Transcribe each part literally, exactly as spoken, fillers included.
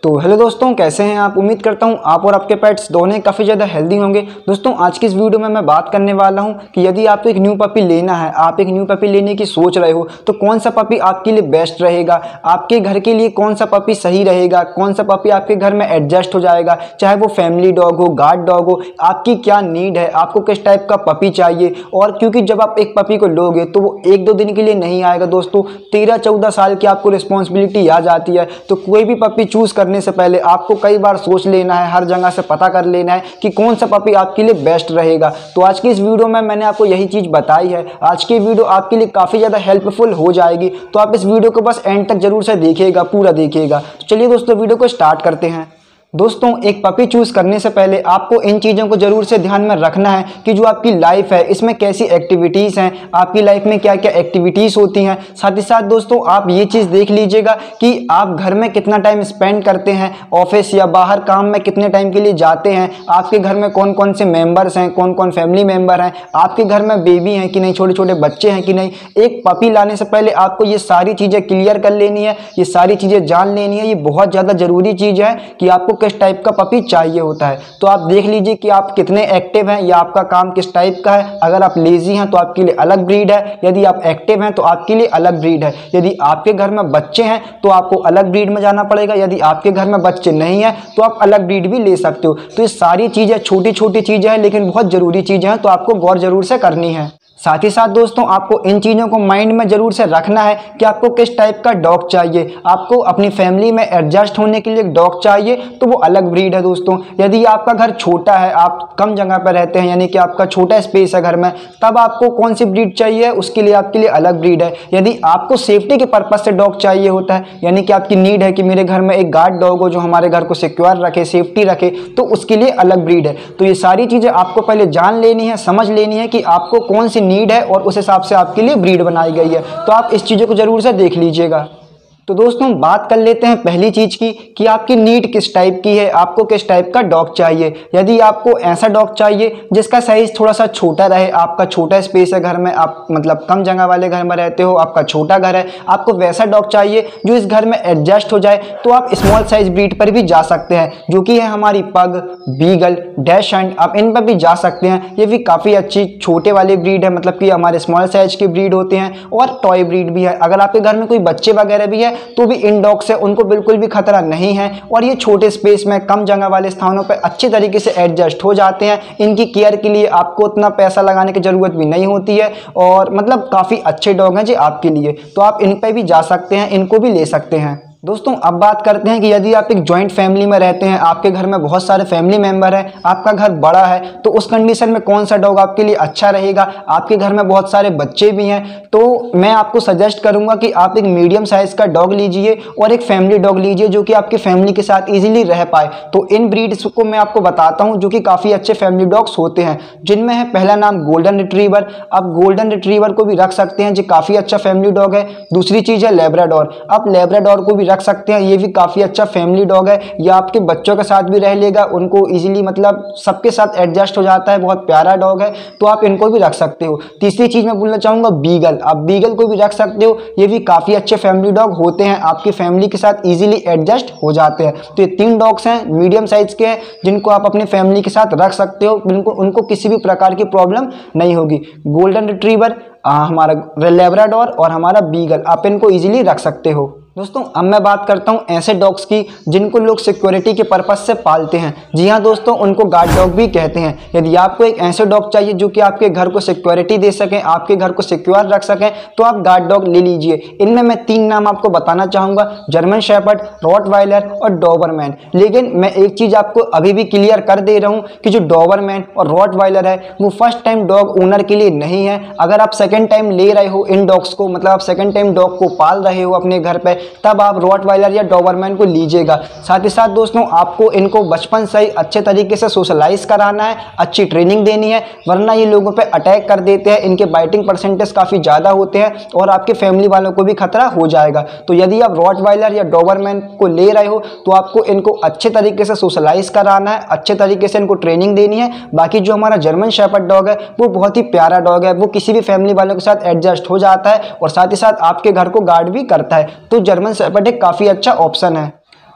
तो हेलो दोस्तों, कैसे हैं आप। उम्मीद करता हूं आप और आपके पेट्स दोनों काफ़ी ज़्यादा हेल्दी होंगे। दोस्तों आज की इस वीडियो में मैं बात करने वाला हूं कि यदि आपको एक न्यू पपी लेना है, आप एक न्यू पपी लेने की सोच रहे हो, तो कौन सा पपी आपके लिए बेस्ट रहेगा, आपके घर के लिए कौन सा पपी सही रहेगा, कौन सा पपी आपके घर में एडजस्ट हो जाएगा, चाहे वो फैमिली डॉग हो, गार्ड डॉग हो, आपकी क्या नीड है, आपको किस टाइप का पपी चाहिए। और क्योंकि जब आप एक पपी को लोगे तो वो एक दो दिन के लिए नहीं आएगा दोस्तों, तेरह चौदह साल की आपको रिस्पॉन्सिबिलिटी आ जाती है। तो कोई भी पपी चूज करने से पहले आपको कई बार सोच लेना है, हर जगह से पता कर लेना है कि कौन सा पपी आपके लिए बेस्ट रहेगा। तो आज की इस वीडियो में मैंने आपको यही चीज़ बताई है। आज की वीडियो आपके लिए काफ़ी ज़्यादा हेल्पफुल हो जाएगी, तो आप इस वीडियो को बस एंड तक जरूर से देखिएगा, पूरा देखिएगा। तो चलिए दोस्तों वीडियो को स्टार्ट करते हैं। दोस्तों एक पपी चूज करने से पहले आपको इन चीज़ों को जरूर से ध्यान में रखना है कि जो आपकी लाइफ है इसमें कैसी एक्टिविटीज़ हैं, आपकी लाइफ में क्या क्या एक्टिविटीज़ होती हैं। साथ ही साथ दोस्तों आप ये चीज़ देख लीजिएगा कि आप घर में कितना टाइम स्पेंड करते हैं, ऑफिस या बाहर काम में कितने टाइम के लिए जाते हैं, आपके घर में कौन कौन से मेंबर्स हैं, कौन कौन फैमिली मेंबर हैं, आपके घर में बेबी हैं कि नहीं, छोटे छोटे बच्चे हैं कि नहीं। एक पपी लाने से पहले आपको ये सारी चीज़ें क्लियर कर लेनी है, ये सारी चीज़ें जान लेनी है। ये बहुत ज़्यादा ज़रूरी चीज़ है कि आपको किस टाइप का पपी चाहिए होता है। तो आप देख लीजिए कि आप कितने एक्टिव हैं या आपका काम किस टाइप का है। अगर आप लेजी हैं तो आपके लिए अलग ब्रीड है, यदि आप एक्टिव हैं तो आपके लिए अलग ब्रीड है। यदि आपके घर में बच्चे हैं तो आपको अलग ब्रीड में जाना पड़ेगा, यदि आपके घर में बच्चे नहीं हैं तो आप अलग ब्रीड भी ले सकते हो। तो ये सारी चीज़ें छोटी छोटी चीज़ें हैं लेकिन बहुत ज़रूरी चीज़ें हैं, तो आपको गौर जरूर से करनी है। साथ ही साथ दोस्तों आपको इन चीज़ों को माइंड में जरूर से रखना है कि आपको किस टाइप का डॉग चाहिए। आपको अपनी फैमिली में एडजस्ट होने के लिए एक डॉग चाहिए तो वो अलग ब्रीड है दोस्तों। यदि आपका घर छोटा है, आप कम जगह पर रहते हैं, यानी कि आपका छोटा स्पेस है घर में, तब आपको कौन सी ब्रीड चाहिए, उसके लिए आपके लिए अलग ब्रीड है। यदि आपको सेफ्टी के पर्पज से डॉग चाहिए होता है, यानी कि आपकी नीड है कि मेरे घर में एक गार्ड डॉग हो जो हमारे घर को सिक्योर रखे, सेफ्टी रखे, तो उसके लिए अलग ब्रीड है। तो ये सारी चीज़ें आपको पहले जान लेनी है, समझ लेनी है कि आपको कौन सी नीड है और उस हिसाब से आपके लिए ब्रीड बनाई गई है। तो आप इस चीज़ों को जरूर से देख लीजिएगा। तो दोस्तों बात कर लेते हैं पहली चीज़ की कि आपकी नीड किस टाइप की है, आपको किस टाइप का डॉग चाहिए। यदि आपको ऐसा डॉग चाहिए जिसका साइज़ थोड़ा सा छोटा रहे, आपका छोटा स्पेस है घर में, आप मतलब कम जगह वाले घर में रहते हो, आपका छोटा घर है, आपको वैसा डॉग चाहिए जो इस घर में एडजस्ट हो जाए, तो आप स्मॉल साइज ब्रीड पर भी जा सकते हैं, जो कि है हमारी पग, बीगल, डैशहंड। आप इन पर भी जा सकते हैं। ये भी काफ़ी अच्छी छोटे वाली ब्रीड है, मतलब कि हमारे स्मॉल साइज की ब्रीड होते हैं, और टॉय ब्रीड भी है। अगर आपके घर में कोई बच्चे वगैरह भी है तो भी इन डॉग से उनको बिल्कुल भी खतरा नहीं है, और ये छोटे स्पेस में कम जगह वाले स्थानों पर अच्छे तरीके से एडजस्ट हो जाते हैं। इनकी केयर के लिए आपको उतना पैसा लगाने की ज़रूरत भी नहीं होती है, और मतलब काफ़ी अच्छे डॉग हैं जी आपके लिए। तो आप इन पर भी जा सकते हैं, इनको भी ले सकते हैं। दोस्तों अब बात करते हैं कि यदि आप एक जॉइंट फैमिली में रहते हैं, आपके घर में बहुत सारे फैमिली मेंबर हैं, आपका घर बड़ा है, तो उस कंडीशन में कौन सा डॉग आपके लिए अच्छा रहेगा। आपके घर में बहुत सारे बच्चे भी हैं, तो मैं आपको सजेस्ट करूंगा कि आप एक मीडियम साइज का डॉग लीजिए और एक फैमिली डॉग लीजिए जो कि आपकी फैमिली के साथ ईजिली रह पाए। तो इन ब्रीड्स को मैं आपको बताता हूँ जो कि काफ़ी अच्छे फैमिली डॉग्स होते हैं, जिनमें है पहला नाम गोल्डन रिट्रीवर। आप गोल्डन रिट्रीवर को भी रख सकते हैं, जो काफ़ी अच्छा फैमिली डॉग है। दूसरी चीज़ है लेब्राडोर। आप लेब्राडोर को भी रख सकते हैं, ये भी काफ़ी अच्छा फैमिली डॉग है। ये आपके बच्चों के साथ भी रह लेगा, उनको इजीली मतलब सबके साथ एडजस्ट हो जाता है, बहुत प्यारा डॉग है, तो आप इनको भी रख सकते हो। तीसरी चीज़ मैं बोलना चाहूँगा बीगल। आप बीगल को भी रख सकते हो, ये भी काफ़ी अच्छे फैमिली डॉग होते हैं, आपकी फैमिली के साथ ईजिली एडजस्ट हो जाते हैं। तो ये तीन डॉग्स हैं, मीडियम साइज के हैं, जिनको आप अपनी फैमिली के साथ रख सकते हो, उनको उनको किसी भी प्रकार की प्रॉब्लम नहीं होगी। गोल्डन रिट्रीवर, हमारा लेब्राडोर और हमारा बीगल, आप इनको ईजिली रख सकते हो। दोस्तों अब मैं बात करता हूं ऐसे डॉग्स की जिनको लोग सिक्योरिटी के पर्पस से पालते हैं। जी हाँ दोस्तों, उनको गार्ड डॉग भी कहते हैं। यदि आपको एक ऐसे डॉग चाहिए जो कि आपके घर को सिक्योरिटी दे सकें, आपके घर को सिक्योर रख सकें, तो आप गार्ड डॉग ले लीजिए। इनमें मैं तीन नाम आपको बताना चाहूँगा, जर्मन शेपर्ड, रॉटवाइलर और डॉबरमैन। लेकिन मैं एक चीज़ आपको अभी भी क्लियर कर दे रहा हूँ कि जो डॉबरमैन और रॉटवाइलर है वो फर्स्ट टाइम डॉग ओनर के लिए नहीं है। अगर आप सेकेंड टाइम ले रहे हो इन डॉग्स को, मतलब आप सेकेंड टाइम डॉग को पाल रहे हो अपने घर पर, तब आप रॉटवाइलर या डॉबरमैन को लीजिएगा। साथ ही साथ दोस्तों आपको इनको बचपन से ही अच्छे तरीके से सोशलाइज कराना है, अच्छी ट्रेनिंग देनी है, वरना ये लोगों पे अटैक कर देते हैं। इनके बाइटिंग परसेंटेज काफ़ी ज़्यादा होते हैं और आपके फैमिली वालों को भी खतरा हो जाएगा। तो यदि आप रॉटवाइलर या डॉबरमैन को ले रहे हो तो आपको इनको अच्छे तरीके से सोशलाइज कराना है, अच्छे तरीके से इनको ट्रेनिंग देनी है। बाकी जो हमारा जर्मन शेपर्ड डॉग है वो बहुत ही प्यारा डॉग है, वो किसी भी फैमिली वालों के साथ एडजस्ट हो जाता है और साथ ही साथ आपके घर को गार्ड भी करता है। तो जर्मन शेपर्ड एक काफ़ी अच्छा ऑप्शन है।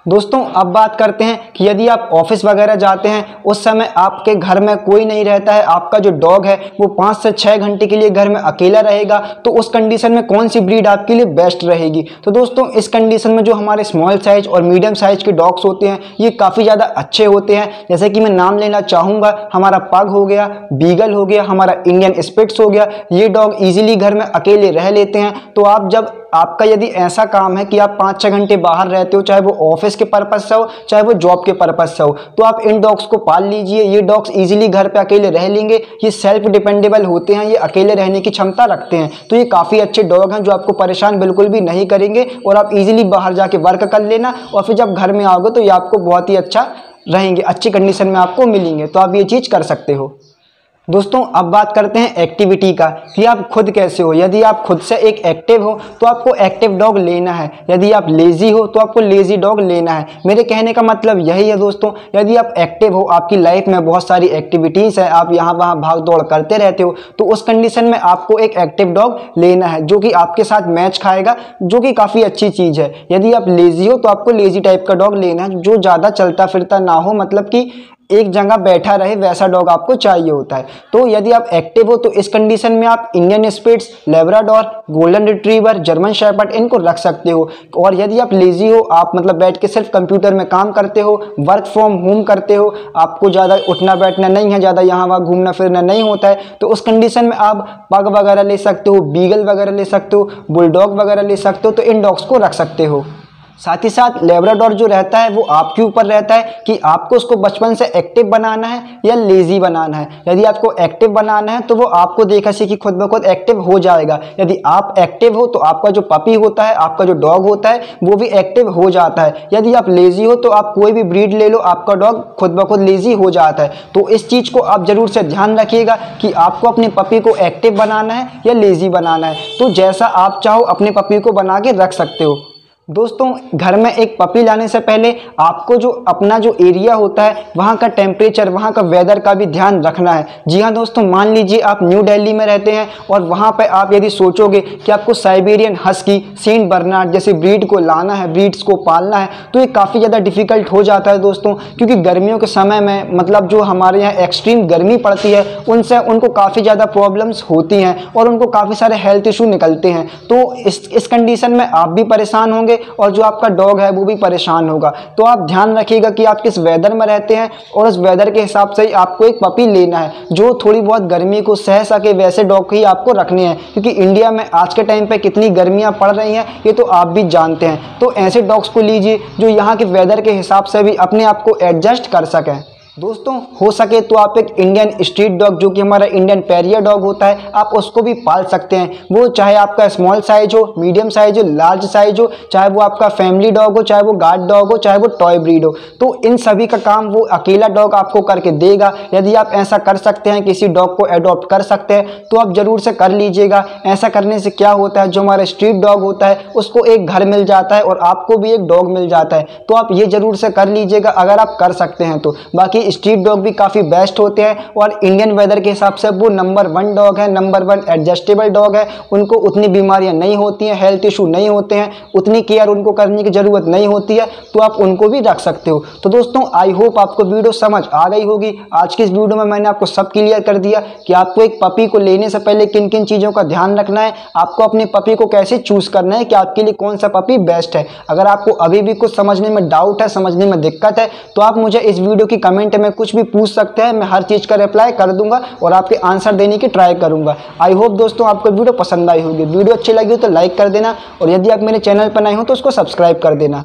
दोस्तों अब बात करते हैं कि यदि आप ऑफिस वगैरह जाते हैं, उस समय आपके घर में कोई नहीं रहता है, आपका जो डॉग है वो पाँच से छः घंटे के लिए घर में अकेला रहेगा, तो उस कंडीशन में कौन सी ब्रीड आपके लिए बेस्ट रहेगी। तो दोस्तों इस कंडीशन में जो हमारे स्मॉल साइज और मीडियम साइज के डॉग्स होते हैं ये काफ़ी ज़्यादा अच्छे होते हैं। जैसे कि मैं नाम लेना चाहूँगा, हमारा पग हो गया, बीगल हो गया, हमारा इंडियन स्पिट्स हो गया। ये डॉग ईजिली घर में अकेले रह लेते हैं। तो आप जब आपका यदि ऐसा काम है कि आप पाँच छः घंटे बाहर रहते हो, चाहे वो ऑफिस के पर्पज़ से हो चाहे वो जॉब के पर्पज़ से हो, तो आप इन डॉग्स को पाल लीजिए। ये डॉग्स इजीली घर पे अकेले रह लेंगे, ये सेल्फ डिपेंडेबल होते हैं, ये अकेले रहने की क्षमता रखते हैं। तो ये काफ़ी अच्छे डॉग हैं जो आपको परेशान बिल्कुल भी नहीं करेंगे और आप इजीली बाहर जाके वर्क कर लेना और फिर जब घर में आओगे तो ये आपको बहुत ही अच्छा रहेंगे, अच्छी कंडीशन में आपको मिलेंगे। तो आप ये चीज़ कर सकते हो। दोस्तों अब बात करते हैं एक्टिविटी का कि आप खुद कैसे हो। यदि आप खुद से एक एक्टिव हो तो आपको एक्टिव डॉग लेना है, यदि आप लेज़ी हो तो आपको लेज़ी डॉग लेना है। मेरे कहने का मतलब यही है दोस्तों, यदि आप एक्टिव हो, आपकी लाइफ में बहुत सारी एक्टिविटीज़ है, आप यहाँ वहाँ भाग दौड़ करते रहते हो, तो उस कंडीशन में आपको एक एक्टिव डॉग लेना है जो कि आपके साथ मैच खाएगा, जो कि काफ़ी अच्छी चीज़ है। यदि आप लेज़ी हो तो आपको लेज़ी टाइप का डॉग लेना है जो ज़्यादा चलता फिरता ना हो, मतलब कि एक जगह बैठा रहे, वैसा डॉग आपको चाहिए होता है। तो यदि आप एक्टिव हो तो इस कंडीशन में आप Indian spitz, Labrador, golden retriever, German shepherd इनको रख सकते हो। और यदि आप लेजी हो, आप मतलब बैठ के सिर्फ कंप्यूटर में काम करते हो, वर्क फ्रॉम होम करते हो, आपको ज़्यादा उठना बैठना नहीं है, ज़्यादा यहाँ वहाँ घूमना फिरना नहीं होता है, तो उस कंडीशन में आप पग वगैरह ले सकते हो, बीगल वगैरह ले सकते हो, बुलडॉग वगैरह ले सकते हो। तो इन डॉग्स को रख सकते हो। साथ ही साथ लेब्राडोर जो रहता है वो आपके ऊपर रहता है कि आपको उसको बचपन से एक्टिव बनाना है या लेजी बनाना है। यदि आपको एक्टिव बनाना है तो वो आपको देखा सीखी खुद ब खुद एक्टिव हो जाएगा। यदि आप एक्टिव हो तो आपका जो पपी होता है, आपका जो डॉग होता है वो भी एक्टिव हो जाता है। यदि आप लेजी हो तो आप कोई भी ब्रीड ले लो, आपका डॉग खुद ब खुद लेजी हो जाता है। तो इस चीज़ को आप ज़रूर से ध्यान रखिएगा कि आपको अपने पपी को एक्टिव बनाना है या लेजी बनाना है। तो जैसा आप चाहो अपने पपी को बना के रख सकते हो। दोस्तों घर में एक पपी लाने से पहले आपको जो अपना जो एरिया होता है वहाँ का टेम्परेचर, वहाँ का वेदर का भी ध्यान रखना है। जी हाँ दोस्तों, मान लीजिए आप न्यू दिल्ली में रहते हैं और वहाँ पे आप यदि सोचोगे कि आपको साइबेरियन हस्की, सेंट बर्नार्ड जैसे ब्रीड को लाना है, ब्रीड्स को पालना है, तो ये काफ़ी ज़्यादा डिफिकल्ट हो जाता है दोस्तों। क्योंकि गर्मियों के समय में मतलब जो हमारे यहाँ एक्सट्रीम गर्मी पड़ती है उनसे उनको काफ़ी ज़्यादा प्रॉब्लम्स होती हैं और उनको काफ़ी सारे हेल्थ इशू निकलते हैं। तो इस इस कंडीशन में आप भी परेशान होंगे और जो आपका डॉग है वो भी परेशान होगा। तो आप ध्यान रखिएगा कि आप किस वेदर में रहते हैं और उस वेदर के हिसाब से ही आपको एक पपी लेना है जो थोड़ी बहुत गर्मी को सह सके। वैसे डॉग ही आपको रखने हैं क्योंकि इंडिया में आज के टाइम पे कितनी गर्मियां पड़ रही हैं ये तो आप भी जानते हैं। तो ऐसे डॉग्स को लीजिए जो यहाँ के वेदर के हिसाब से भी अपने आप को एडजस्ट कर सकें। दोस्तों हो सके तो आप एक इंडियन स्ट्रीट डॉग जो कि हमारा इंडियन पैरियर डॉग होता है, आप उसको भी पाल सकते हैं। वो चाहे आपका स्मॉल साइज हो, मीडियम साइज हो, लार्ज साइज हो, चाहे वो आपका फैमिली डॉग हो, चाहे वो गार्ड डॉग हो, चाहे वो टॉय ब्रीड हो, तो इन सभी का काम वो अकेला डॉग आपको करके देगा। यदि आप ऐसा कर सकते हैं, किसी डॉग को अडॉप्ट कर सकते हैं तो आप ज़रूर से कर लीजिएगा। ऐसा करने से क्या होता है, जो हमारा स्ट्रीट डॉग होता है उसको एक घर मिल जाता है और आपको भी एक डॉग मिल जाता है। तो आप ये ज़रूर से कर लीजिएगा अगर आप कर सकते हैं तो। बाकी स्ट्रीट डॉग भी काफ़ी बेस्ट होते हैं और इंडियन वेदर के हिसाब से वो नंबर वन डॉग है, नंबर वन एडजस्टेबल डॉग है। उनको उतनी बीमारियां नहीं होती हैं, हेल्थ इशू नहीं होते हैं, उतनी केयर उनको करने की ज़रूरत नहीं होती है, तो आप उनको भी रख सकते हो। तो दोस्तों आई होप आपको वीडियो समझ आ गई होगी। आज की इस वीडियो में मैंने आपको सब क्लियर कर दिया कि आपको एक पपी को लेने से पहले किन किन चीज़ों का ध्यान रखना है, आपको अपने पपी को कैसे चूज़ करना है कि आपके लिए कौन सा पपी बेस्ट है। अगर आपको अभी भी कुछ समझने में डाउट है, समझने में दिक्कत है, तो आप मुझे इस वीडियो की कमेंट में कुछ भी पूछ सकते हैं। मैं हर चीज़ का रिप्लाई कर दूंगा और आपके आंसर देने की ट्राई करूंगा। आई होप दोस्तों आपको वीडियो पसंद आई होगी। वीडियो अच्छी लगी हो तो लाइक कर देना और यदि आप मेरे चैनल पर नए हो तो उसको सब्सक्राइब कर देना।